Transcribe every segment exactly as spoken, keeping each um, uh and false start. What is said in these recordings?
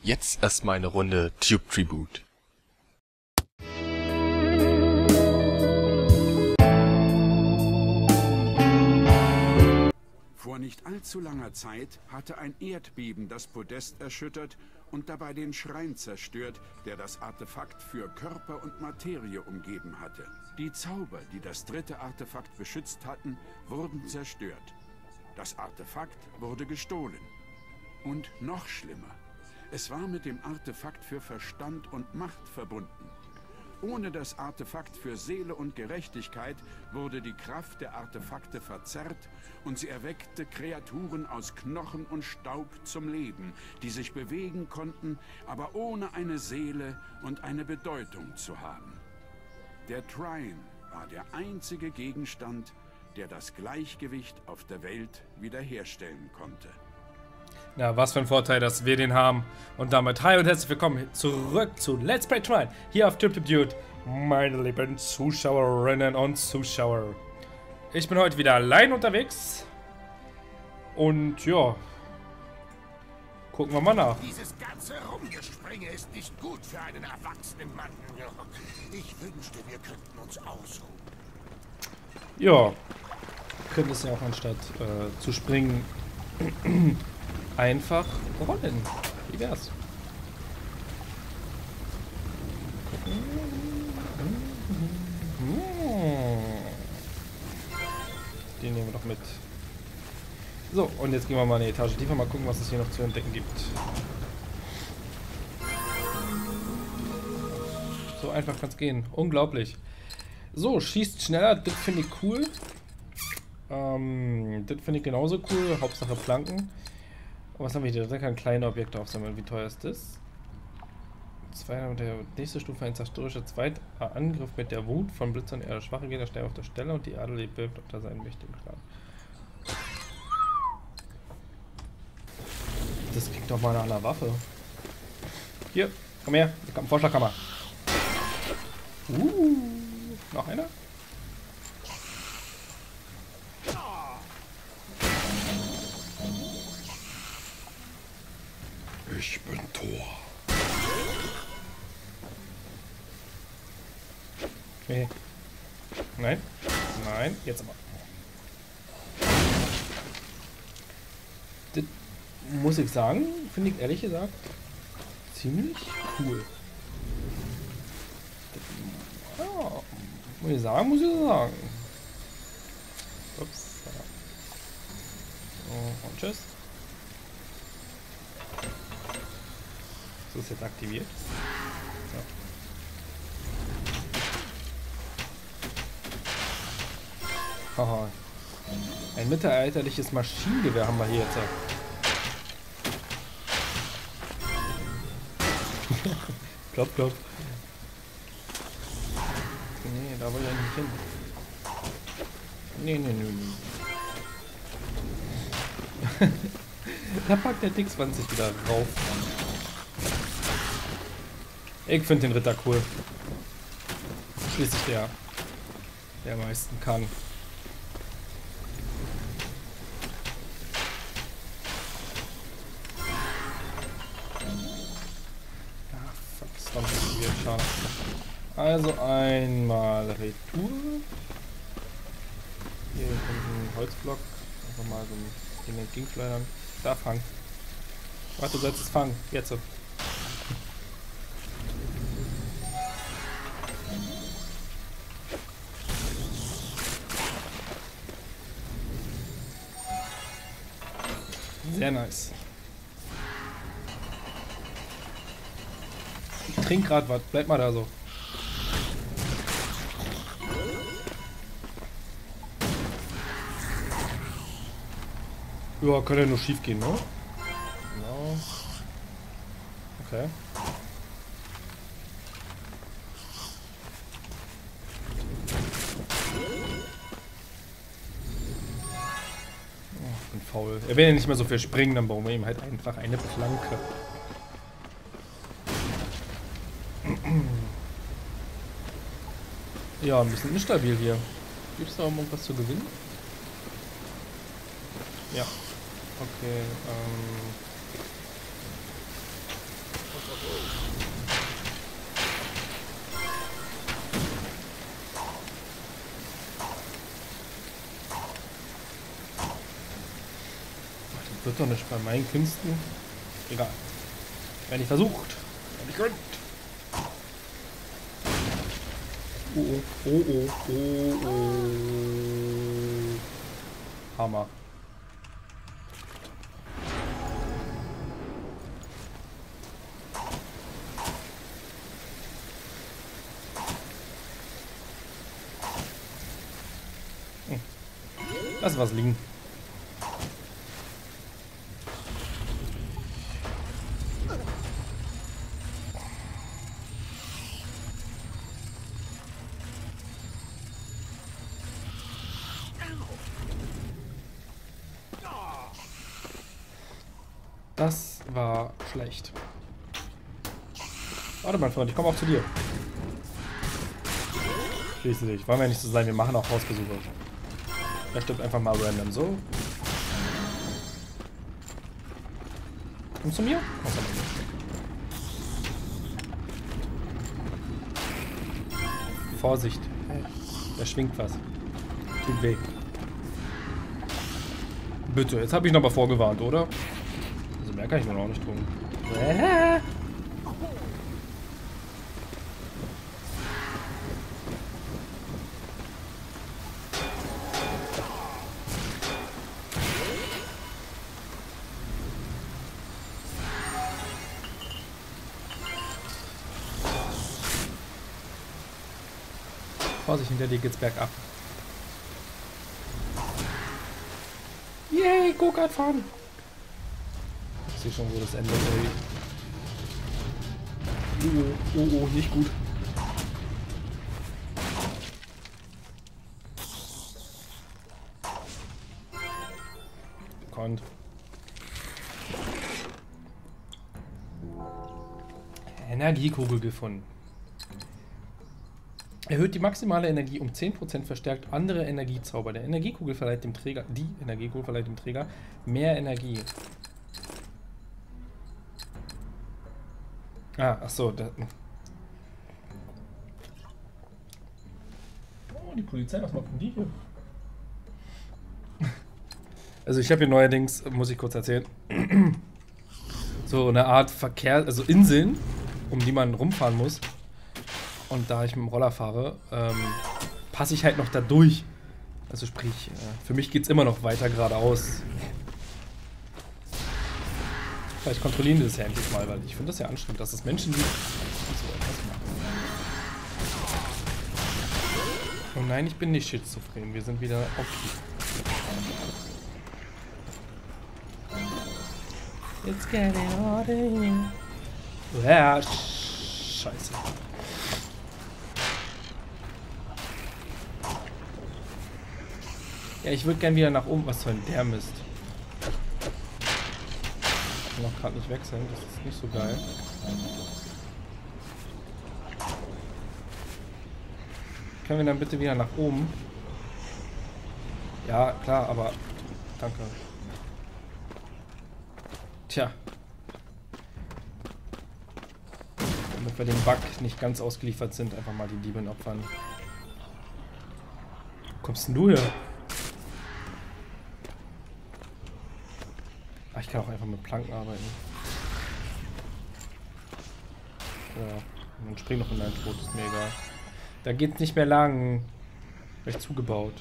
Jetzt erstmal eine Runde Tube Tribute. Vor nicht allzu langer Zeit hatte ein Erdbeben das Podest erschüttert und dabei den Schrein zerstört, der das Artefakt für Körper und Materie umgeben hatte. Die Zauber, die das dritte Artefakt beschützt hatten, wurden zerstört. Das Artefakt wurde gestohlen. Und noch schlimmer, es war mit dem Artefakt für Verstand und Macht verbunden. Ohne das Artefakt für Seele und Gerechtigkeit wurde die Kraft der Artefakte verzerrt und sie erweckte Kreaturen aus Knochen und Staub zum Leben, die sich bewegen konnten, aber ohne eine Seele und eine Bedeutung zu haben. Der Trine war der einzige Gegenstand, der das Gleichgewicht auf der Welt wiederherstellen konnte. Na, was für ein Vorteil, dass wir den haben. Und damit hi und herzlich willkommen zurück zu Let's Play Trine hier auf Tube Tribute, meine lieben Zuschauerinnen und Zuschauer. Ich bin heute wieder allein unterwegs. Und ja, gucken wir mal nach. Dieses ganze Rumgespringe ist nicht gut für einen erwachsenen Mann. Ich wünschte, wir könnten uns ausruhen. Ja, könnte es ja auch anstatt äh, zu springen einfach rollen. Wie wär's? Den nehmen wir doch mit. So, und jetzt gehen wir mal eine Etage tiefer, mal gucken, was es hier noch zu entdecken gibt. So einfach kann es gehen. Unglaublich. So, schießt schneller, das finde ich cool. Ähm, das finde ich genauso cool. Hauptsache Planken. Was haben wir hier? Da kann kleine Objekte aufsammeln. Wie teuer ist das? Zwei, der nächste Stufe, ein zerstörerischer Zweitangriff mit der Wut von Blitzern eher schwache Gegner sterben auf der Stelle und die Adel bebt unter seinen mächtigen Schlag. Das klingt doch mal nach einer Waffe. Hier, komm her, da kommt ein Vorschlaghammer. Uh, noch einer? Ich bin Thor. Okay. Nein. Nein. Jetzt aber. Das muss ich sagen, finde ich ehrlich gesagt ziemlich cool. Das, ja, muss ich sagen, muss ich sagen. Ups. So, und tschüss. So ist jetzt aktiviert. So. Haha. Ein mittelalterliches Maschinengewehr haben wir hier jetzt. Klopp, klopp. Nee, da will ich nicht hin. Nee, nee, nee, nee. Da packt der T zwanzig wieder rauf. Ich finde den Ritter cool. Schließlich der, der am meisten kann. Ah, fuck, das war ein bisschen weird, schade. Also einmal Retour. Hier kommt ein Holzblock. Einfach mal so ein Ding entgegenschleudern. Da, fang. Warte, du sollst es fangen. Jetzt so. Sehr nice. Ich trink grad was. Bleib mal da so. Ja, könnte ja nur schief gehen, ne? Genau. Okay. Faul. Er will ja nicht mehr so viel springen, dann brauchen wir ihm halt einfach eine Planke. Ja, ein bisschen instabil hier. Gibt es da irgendwas zu gewinnen? Ja. Okay, ähm... wird doch nicht bei meinen Künsten. Egal. Wenn ich versucht. Wenn ich könnt. Oh, oh, oh, oh, oh, oh. Hammer. Hm. Lass was liegen. Das war schlecht. Warte mal, Freund, ich komme auch zu dir. Schließe dich. Wollen wir nicht so sein, wir machen auch Hausbesuche. Er stirbt einfach mal random. So. Kommst du zu mir? Kommst du zu mir? Vorsicht. Da schwingt was. Tut weh. Bitte, jetzt habe ich noch mal vorgewarnt, oder? Also mehr kann ich mir noch nicht tun. Äh. Vorsicht, hinter dir geht's bergab. Yay, Go-Kart fahren! Ich sehe schon, wo das endet, ey. Oh, oh, oh, nicht gut. Bekannt. Energiekugel gefunden. Erhöht die maximale Energie um zehn Prozent, verstärkt andere Energiezauber. Der Energiekugel verleiht dem Träger, die Energiekugel verleiht dem Träger mehr Energie. Ah, ach so. Da, oh, die Polizei, was macht denn die hier? Also ich habe hier neuerdings, muss ich kurz erzählen, so eine Art Verkehr, also Inseln, um die man rumfahren muss. Und da ich mit dem Roller fahre, ähm, passe ich halt noch da durch. Also sprich, äh, für mich geht es immer noch weiter geradeaus. Vielleicht kontrollieren wir das ja endlich mal, weil ich finde das ja anstrengend, dass es Menschen gibt, die so etwas machen. Oh nein, ich bin nicht schizophren. Wir sind wieder okay. It's getting hot in here. Ja, scheiße. Ja, ich würde gern wieder nach oben. Was soll denn der Mist? Ich kann auch gerade nicht wechseln, das ist nicht so geil. Können wir dann bitte wieder nach oben? Ja, klar, aber... Danke. Tja. Damit wir dem Bug nicht ganz ausgeliefert sind, einfach mal die Dieben opfern. Wo kommst denn du her? Ach, ich kann auch einfach mit Planken arbeiten. Ja, dann spring noch in deinen Tod, ist mir egal. Da geht's nicht mehr lang. Recht zugebaut.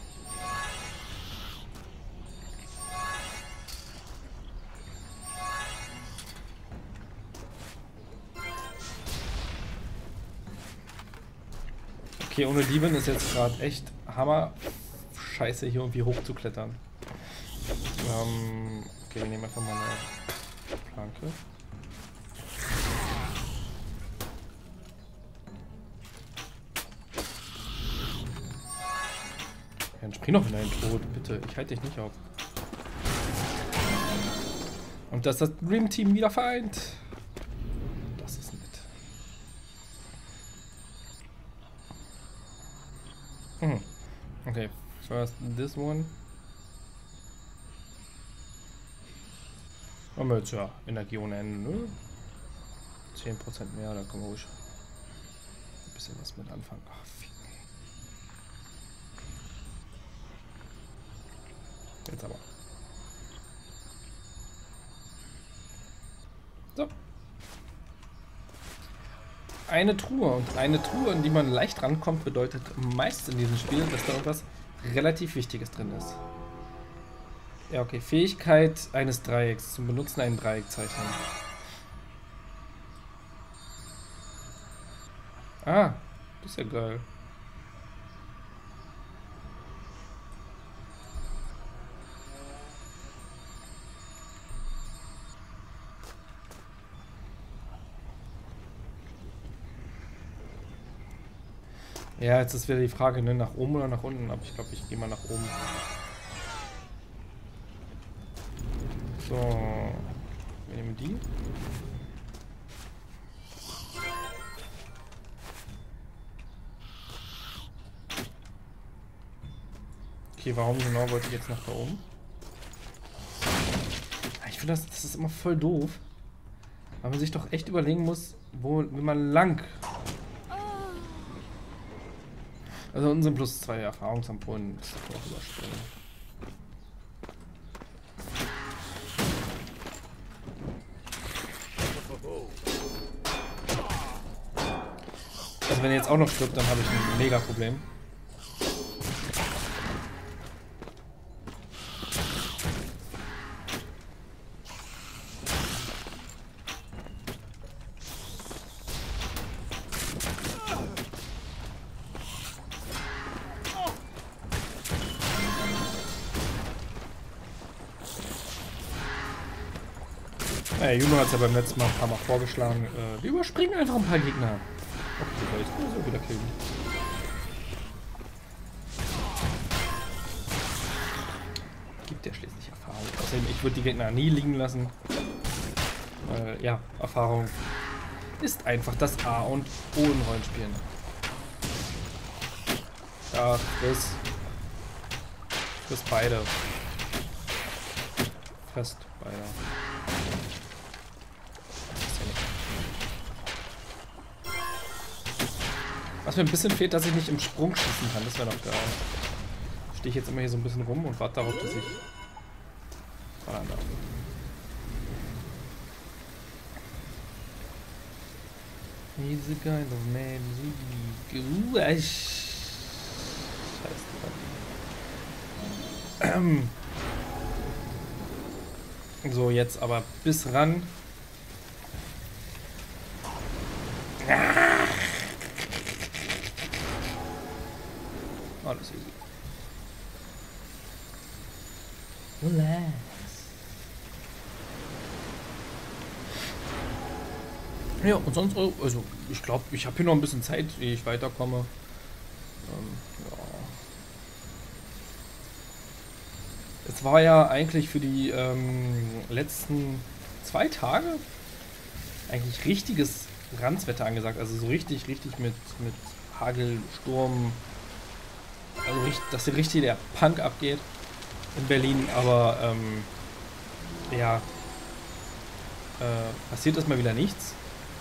Okay, ohne Dieben ist jetzt gerade echt Hammer. Scheiße, hier irgendwie hochzuklettern. Ähm, okay, wir nehmen einfach mal eine Planke. Ja, dann spring doch in deinen Tod, bitte. Ich halte dich nicht auf. Und dass das Dream Team wieder vereint. Das ist nett. Hm. Okay, first this one. Haben wir jetzt ja Energie ohne Ende, ne? zehn Prozent mehr, da können wir ruhig ein bisschen was mit anfangen. Ach, fick. Jetzt aber. So. Eine Truhe. Und eine Truhe, in die man leicht rankommt, bedeutet meist in diesem Spiel, dass da irgendwas relativ Wichtiges drin ist. Ja, okay. Fähigkeit eines Dreiecks. Zum Benutzen ein Dreieck zeichnen. Ah, das ist ja geil. Ja, jetzt ist wieder die Frage, ne, nach oben oder nach unten, aber ich glaube, ich gehe mal nach oben. So, wir nehmen die. Okay, warum genau wollte ich jetzt nach da oben? Ich finde, das, das ist immer voll doof, weil man sich doch echt überlegen muss, wo will man lang. Also unsere plus zwei Erfahrungsampullen, das kann man auch überspringen. Also wenn er jetzt auch noch stirbt, dann habe ich ein mega Problem. Ja, Juno hat es ja beim letzten Mal ein paar Mal vorgeschlagen. Äh, wir überspringen einfach ein paar Gegner. Okay, soll ich nur so wieder killen. Gibt ja schließlich Erfahrung. Außerdem, ich würde die Gegner nie liegen lassen. Äh, ja, Erfahrung ist einfach das A und O in Rollenspielen. Ja, das. Frisst beide. Fast beide. Was mir ein bisschen fehlt, dass ich nicht im Sprung schießen kann. Das wäre noch geil. Stehe ich jetzt immer hier so ein bisschen rum und warte darauf, dass ich fahren darf. Diese kind of man. Scheiße. So, jetzt aber bis ran. Alles easy. Relax. Ja, und sonst, also ich glaube, ich habe hier noch ein bisschen Zeit, ehe ich weiterkomme. Ähm, ja. Es war ja eigentlich für die ähm, letzten zwei Tage eigentlich richtiges Ranzwetter angesagt. Also so richtig, richtig mit, mit Hagel, Sturm. Also, dass hier richtig der Punk abgeht in Berlin, aber ähm, ja, äh, passiert erstmal wieder nichts.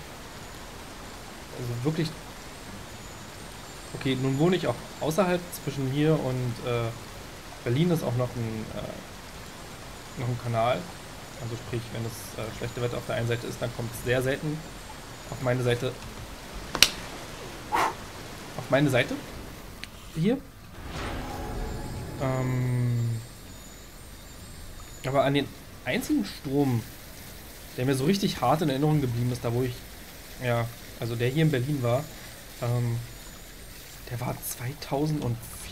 Also wirklich. Okay, nun wohne ich auch außerhalb, zwischen hier und äh, Berlin ist auch noch ein, äh, noch ein Kanal. Also sprich, wenn das äh, schlechte Wetter auf der einen Seite ist, dann kommt es sehr selten auf meine Seite. Auf meine Seite. Hier. Ähm, aber an den einzigen Sturm, der mir so richtig hart in Erinnerung geblieben ist, da wo ich, ja, also der hier in Berlin war, ähm, der war zweitausendvier?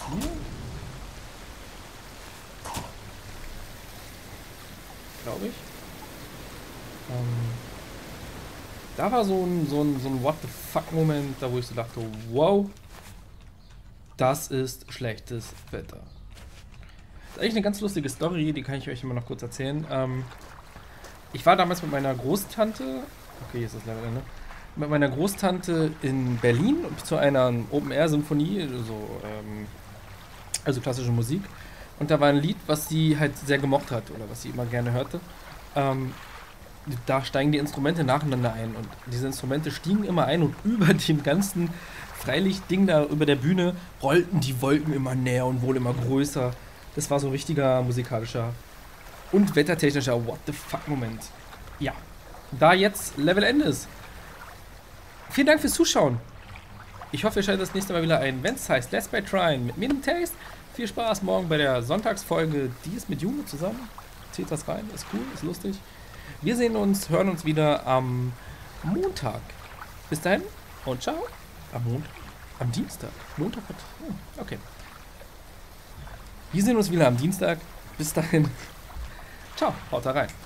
Glaube ich. Ähm, da war so ein, so ein, so ein What the fuck Moment, da wo ich so dachte, wow, das ist schlechtes Wetter. Das ist eigentlich eine ganz lustige Story, die kann ich euch immer noch kurz erzählen. Ähm, ich war damals mit meiner Großtante, okay, hier ist das Level, ne? Mit meiner Großtante in Berlin zu einer Open-Air-Symphonie, so, ähm, also klassische Musik. Und da war ein Lied, was sie halt sehr gemocht hat oder was sie immer gerne hörte. Ähm, da steigen die Instrumente nacheinander ein und diese Instrumente stiegen immer ein und über dem ganzen Freilichtding da über der Bühne rollten die Wolken immer näher und wohl immer größer. Das war so ein richtiger musikalischer und wettertechnischer What the fuck Moment. Ja. da jetzt Levelende ist. Vielen Dank fürs Zuschauen. Ich hoffe, ihr schaltet das nächste Mal wieder ein, wenn es heißt Let's Play Trine mit mir dem Taste. Viel Spaß morgen bei der Sonntagsfolge. Die ist mit Juno zusammen. Zieht das rein, ist cool, ist lustig. Wir sehen uns, hören uns wieder am Montag. Bis dahin und ciao. Am Montag? Am Dienstag? Montag hat... Oh, okay. Wir sehen uns wieder am Dienstag. Bis dahin. Ciao, haut da rein.